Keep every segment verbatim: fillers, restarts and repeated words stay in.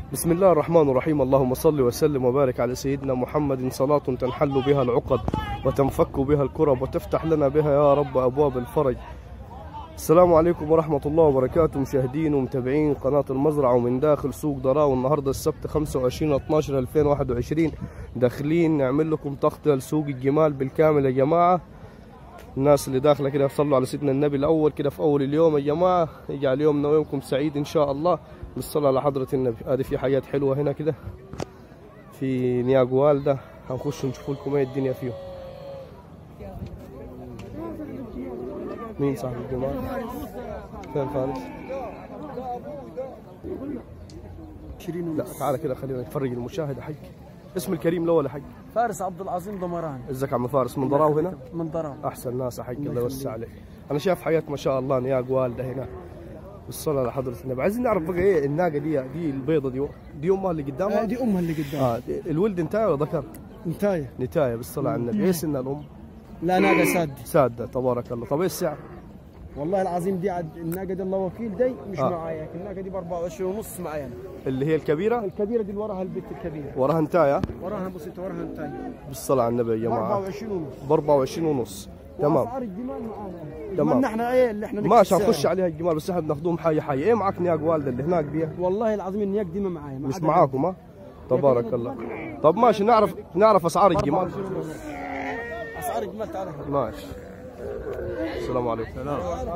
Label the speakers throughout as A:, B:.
A: بسم الله الرحمن الرحيم. اللهم صل وسلم وبارك على سيدنا محمد صلاة تنحل بها العقد وتنفك بها الكرب وتفتح لنا بها يا رب أبواب الفرج. السلام عليكم ورحمة الله وبركاته مشاهدين ومتابعين قناة المزرعة ومن داخل سوق ضراو. النهاردة السبت خمسة وعشرين اثناشر ألفين وواحد وعشرين، داخلين نعمل لكم تغطية لسوق الجمال بالكامل يا جماعة. الناس اللي داخلة كده صلوا على سيدنا النبي الأول كده في أول اليوم يا جماعة، يجعل يومنا ويومكم سعيد إن شاء الله بالصلاة على حضرة النبي. هذه في حاجات حلوة هنا كده في نياق والدة، هنخش نشوف لكم ايه الدنيا فيه. مين صاحب الجمال؟ فين فارس؟ لا تعالى كده خلينا نتفرج المشاهد يا حق. اسم الكريم الاول يا حق؟
B: فارس عبد العظيم ضمران.
A: ازيك يا عم فارس؟ من ضراو هنا؟
B: من ضراو.
A: احسن ناس يا حق، الله يوسع عليك. انا شايف حياة ما شاء الله نياق والدة هنا بالصلاة على حضرة النبي. عايزين نعرف بقى ايه الناقة دي دي البيضة دي دي امها اللي قدامها؟
B: آه دي امها اللي قدامها.
A: اه الولد انتايه ولا ذكر؟
B: نتايه.
A: نتايه بالصلاة على النبي. ايه سن الام؟
B: لا ناقة سادة.
A: سادة تبارك الله. طب ايه السعر؟
B: والله العظيم دي عد الناقة دي الله وكيل دي مش
A: آه.
B: معايا، الناقة دي ب أربعة وعشرين ونص معايا انا.
A: اللي هي الكبيرة؟
B: الكبيرة دي اللي وراها البت الكبيرة.
A: وراها انتايه؟
B: وراها بسيطة وراها نتايه.
A: بالصلاة على النبي يا جماعة.
B: ب أربعة وعشرين ونص.
A: ب أربعة وعشرين ونص. تمام.
B: واسعار الجمال معانا.
A: تمام.
B: احنا ايه اللي احنا
A: ماشي هنخش عليها الجمال، بس احنا بناخذهم حي حي. ايه معك نياق والدة اللي هناك دي؟
B: والله العظيم النياق دي ما معايا.
A: مش معاكم ها؟ تبارك الله. طب ماشي نعرف نعرف اسعار الجمال.
B: اسعار الجمال تعال.
A: ماشي. السلام عليكم. سلام.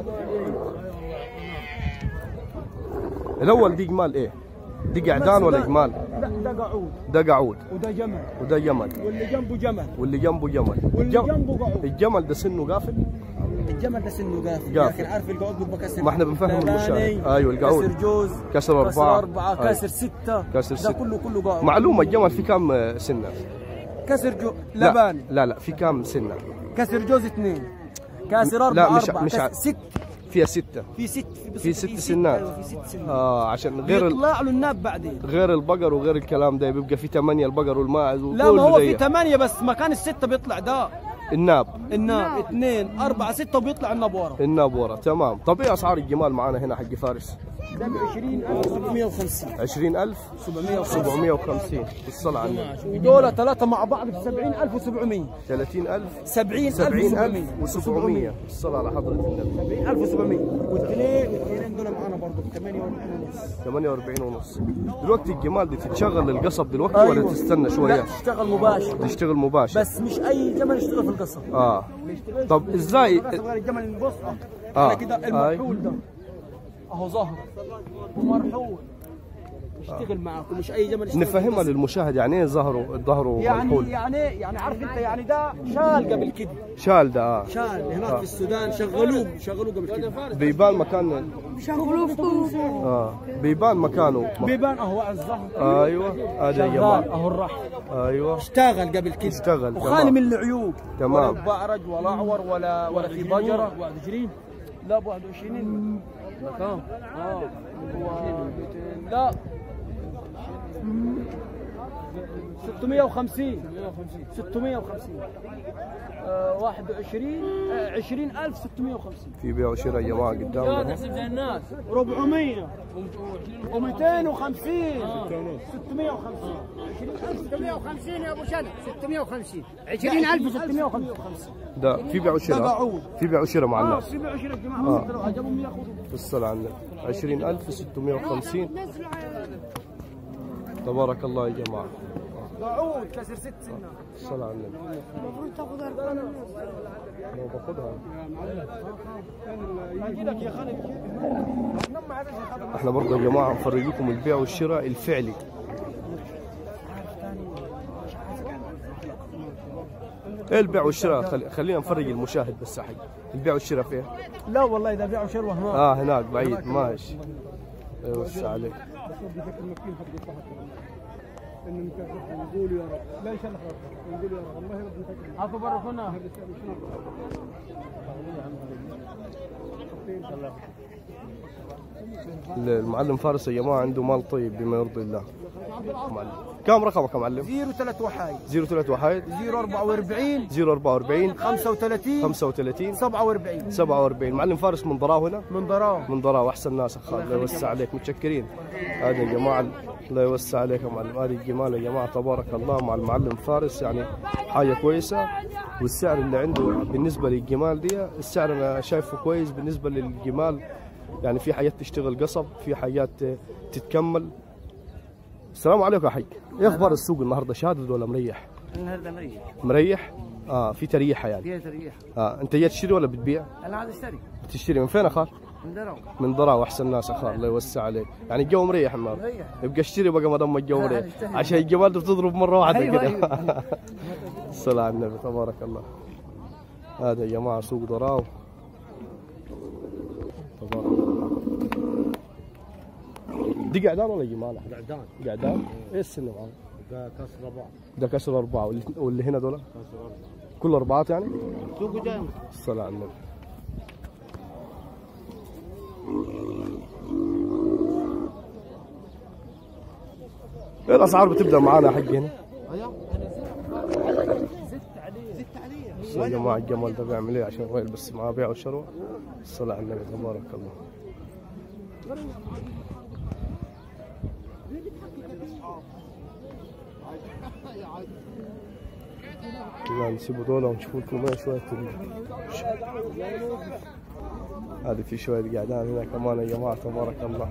A: الاول دي جمال ايه؟ دي قعدان ولا جمال؟
B: لا ده قعود.
A: ده قعود.
B: وده جمل.
A: وده جمل.
B: واللي جنبه جمل.
A: واللي جنبه جمل.
B: واللي جنبه قعود.
A: الجمل ده سنه قافل؟
B: الجمل ده سنه قافل.
A: قافل.
B: لكن عارف القعود بيبقى كسر.
A: ما احنا بنفهم المشاهد. ايوه القعود.
B: كسر جوز.
A: كسر أربعة.
B: كسر أربعة. كسر ستة.
A: كسر ستة.
B: ده كله كله قعود.
A: معلومة الجمل في كم سنة؟
B: كسر جو لباني.
A: لا لا, لا في كم سنة؟
B: كسر جوز اثنين. كسر أربعة.
A: لا مش
B: أربعة.
A: مش
B: ست.
A: فيها ستة.
B: في ست
A: في, في ست سنات.
B: أيوة في ست سنات.
A: اه عشان غير
B: يطلع له الناب بعدين.
A: غير البقر وغير الكلام ده بيبقى في ثمانية البقر والماعز.
B: لا ما هو في ثمانية بس مكان الستة بيطلع ده
A: الناب.
B: الناب اثنين أربعة ستة وبيطلع الناب ورا.
A: الناب ورا. تمام. طب ايه اسعار الجمال معانا هنا حق فارس؟
B: ده ب عشرين ألف وسبعمية وخمسين.
A: عشرين ألف وسبعمية وخمسين بالصلاة على النبي.
B: ودول ثلاثة مع بعض ب سبعين ألف وسبعمية.
A: ثلاثين ألف.
B: سبعين
A: ألف وسبعمية بالصلاة على حضرة النبي.
B: سبعين ألف وسبعمية. والاثنين الاثنين دول معانا برضه ب ثمانية وأربعين ونص.
A: ثمانية وأربعين ونص. دلوقتي الجمال دي تتشغل للقصب دلوقتي
B: أيوة.
A: ولا تستنى شوية؟
B: لا تشتغل مباشر.
A: تشتغل مباشر.
B: بس مش أي جمل يشتغل في القصب.
A: اه طب ازاي؟
B: غير الجمل اللي بص
A: اه
B: كده المرحول ده اهو ظهر ومرحول يشتغل معاكم، مش اي جمل يشتغل.
A: نفهمها للمشاهد يعني ايه ظهره ظهره
B: يعني
A: مرحول؟
B: يعني يعني عارف انت يعني ده شال قبل كده.
A: شال ده اه
B: شال هناك آه. في السودان شغلوه شغلوه قبل كده.
A: بيبان مكان
B: شغلوه في
A: اه بيبان مكانه.
B: بيبان اهو على الظهر.
A: ايوه هذا يا جماعه
B: اهو الرحل.
A: ايوه
B: اشتغل قبل كده.
A: اشتغل
B: وخالي من العيوب.
A: تمام.
B: ولا بعرج ولا اعور ولا ولا في بجره. واحد وعشرين. لا ب واحد وعشرين. كم؟ اه لا ستمية وخمسين. ستمية وخمسين. آه واحد وعشرين. آه عشرين ألف ستمية وخمسين.
A: في بيع وشراء يا جماعه قدامنا.
B: تحسب زي الناس. أربعمية ومئتين وخمسين. ستمية وخمسين.
C: ستمية وخمسين يا ابو شنب. ستمية وخمسين. عشرين ألف
B: ستمية وخمسين.
A: ده في بيع وشراء. في بيع وشراء مع الناس.
B: في بيع وشراء يا جماعه. لو عجبهم ياخذوا.
A: بالصلاة على النبي. عشرين ألف وستمية وخمسين. تبارك الله يا جماعه.
B: قعود كسر ست سنين.
A: الصلاة على النبي.
C: المفروض تاخذ أربعة.
A: لو باخذها
B: يجي لك يا خالد.
A: احنا برضه يا جماعه نفرج لكم البيع والشراء الفعلي. ايه البيع والشراء؟ خلي... خلينا نفرج المشاهد بس حق البيع والشراء فين؟
B: لا والله اذا بيع وشراء هناك.
A: اه هناك بعيد. ماشي. ايوه وسع عليك.
B: نقول يا رب. لا ان شاء الله نقول يا رب. والله ربنا يفكر. عفوا برا هنا.
A: المعلم فارس يا جماعه عنده مال طيب بما يرضي الله. معلم كم رقمك يا معلم؟
B: صفر ثلاثة وحايد.
A: صفر ثلاثة وحايد.
B: صفر أربعة وأربعين.
A: صفر أربعة وأربعين.
B: خمسة وثلاثين.
A: خمسة وثلاثين.
B: سبعة وأربعين.
A: سبعة وأربعين. معلم فارس من ضراو هنا؟
B: من ضراو.
A: من ضراو. احسن ناس اخ الله يوسع عليك متشكرين. هذا يا جماعه الله يوسع عليك يا معلم. هذه الجمال يا جماعه تبارك الله مع المعلم فارس، يعني حاجه كويسه. والسعر اللي عنده بالنسبه للجمال دي السعر انا شايفه كويس بالنسبه للجمال. يعني في حاجات تشتغل قصب، في حاجات تتكمل. السلام عليكم يا حي، ايه اخبار السوق النهارده؟ شادد ولا مريح؟
B: النهارده مريح.
A: مريح؟ اه في تريحه يعني.
B: فيها تريح.
A: اه انت جاي تشتري ولا بتبيع؟
B: انا عايز اشتري.
A: بتشتري من فين يا خال؟
B: من دراو.
A: من ضراو. احسن ناس يا خال، الله يوسع عليك. يعني الجو مريح النهارده.
B: مريح.
A: يبقى اشتري بقى ما دام الجو
B: لا،
A: مريح،
B: هنشتري.
A: عشان الجمال بتضرب مره واحده
B: أيوة
A: كده.
B: أيوة.
A: الصلاة على النبي تبارك الله. هذا يا جماعه سوق ضراو تبارك الله. دي قعدان ولا جمال؟
C: قعدان.
A: قعدان؟ ايه السن معاهم؟
C: ده كسر اربعه.
A: ده كسر اربعه، واللي, واللي هنا دول
C: كسر اربعه.
A: كل اربعات يعني؟
C: سوق جاي.
A: الصلاة على النبي. ايه الاسعار بتبدا معانا يا حق هنا؟
C: زدت عليه. زدت عليه.
A: بس يا جماعه الجمال ده بيعمل ايه عشان الراجل بس معاه بيع وشروه؟ الصلاة على النبي تبارك الله. لا نسيبوا دول ونشوف لكم ايه شويه هذه في شويه قعدان هنا كمان يا جماعه تبارك الله.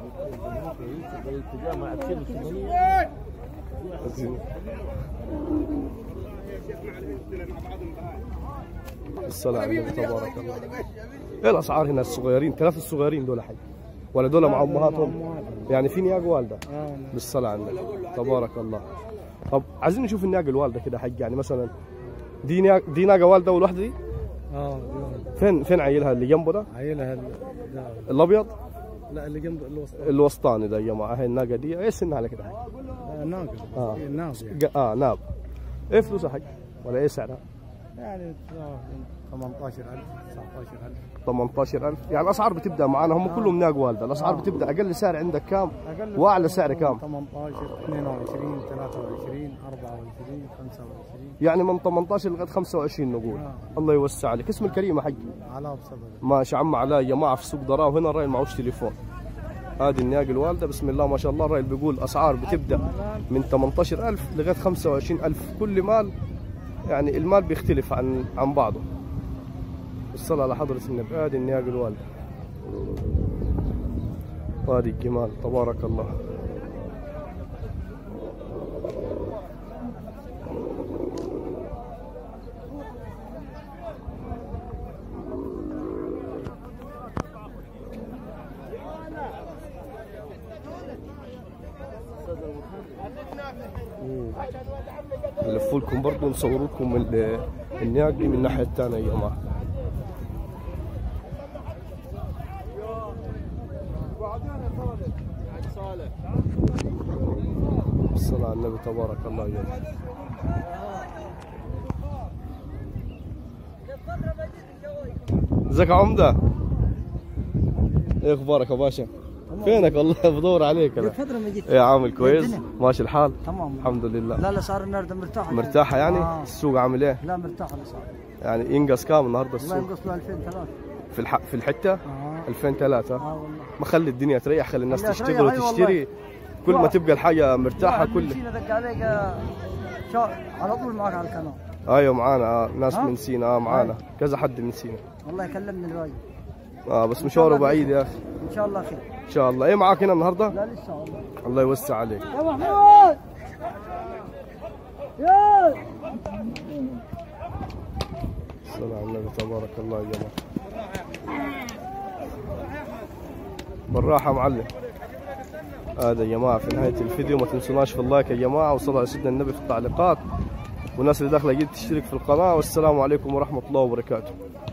A: الصلاة على النبي تبارك الله. ايه الاسعار هنا الصغيرين؟ ثلاث الصغيرين دول حي ولا دول مع امهاتهم؟ يعني في نياق والده؟ بالصلاة على النبي تبارك الله. طب عايزين نشوف النياق الوالده كده حق، يعني مثلا دي نياق دي ناقه والده والواحده دي؟
C: اه
A: فين فين عيلها اللي جنبه ده؟
C: عيلها
A: الابيض؟
C: لا اللي جنب الوسط.
A: الوسطاني ده يا جماعه. هي الناقه دي ايه سنها على كده؟
C: ناقه.
A: اه
C: ناب
A: يعني. اه ناب. ايه فلوسها حق؟ ولا ايه سعرها؟
C: يعني ثمانية عشر ألف تسعة عشر ألف.
A: ثمانية عشر ألف. يعني الاسعار بتبدا معانا هم كلهم ناق والده، الاسعار بتبدا اقل سعر عندك كام؟ واعلى سعر كام؟
C: ثمانية عشر اثنين وعشرين ثلاثة وعشرين أربعة وعشرين خمسة وعشرين.
A: يعني من ثمانية عشر لغايه خمسة وعشرين نقول.
C: آه.
A: الله يوسع عليك. اسم الكريمه حقي؟
C: علاء بسبب.
A: ماشي عم علاء يا جماعه في سوق ضراو هنا. الراجل معهوش تليفون. هذه النياق الوالده بسم الله ما شاء الله. الراجل بيقول اسعار بتبدا من ثمانية عشر ألف لغايه خمسة وعشرين ألف. كل مال يعني المال بيختلف عن عن بعضه. الصلاة على حضرة النبي. هذه النياق الوالده وهذه الجمال تبارك الله. نلف لكم برضه نصور لكم النياق دي من الناحيه الثانيه يا جماعه. الصلاة على النبي تبارك الله. يا ازيك يا عمده؟ ايه اخبارك يا باشا؟ فينك والله بدور عليك انا.
B: فترة ما جيت.
A: ايه عامل كويس؟ ماشي الحال؟
B: تمام
A: الحمد لله.
B: لا الاسعار النهارده مرتاحة.
A: مرتاحة يعني؟
B: آه.
A: السوق عامل ايه؟
B: لا مرتاحة الاسعار.
A: يعني ينقص كام النهارده
B: والله
A: السوق؟
B: ينقص له ألفين وثلاثة.
A: في الح... في الحته؟
B: اه
A: ألفين وثلاثة.
B: اه والله.
A: ما خلي الدنيا تريح، خلي الناس
B: خليها
A: تشتغل
B: تريح، أي
A: وتشتري. كل ما تبقى الحاجه مرتاحه
B: واحد من
A: كل.
B: سينا دق عليك آه، شا... على طول معك على القناة.
A: ايوه معانا آه. ناس
B: ها؟
A: من سينا اه معانا كذا حد من سينا.
B: والله يكلمني الواجب.
A: اه بس مشواره بعيد يا اخي.
B: ان شاء الله خير.
A: ان شاء الله. ايه معاك هنا النهارده؟
B: لا لسه والله.
A: الله يوسع عليك.
B: يا محمود يا
A: الصلاة على النبي تبارك الله يا جماعه. بالراحه يا معلم. هذا يا جماعه في نهايه الفيديو ما تنسوناش في اللايك يا جماعه، وصلوا على سيدنا النبي في التعليقات، والناس اللي داخله جديد تشترك في القناه. والسلام عليكم ورحمه الله وبركاته.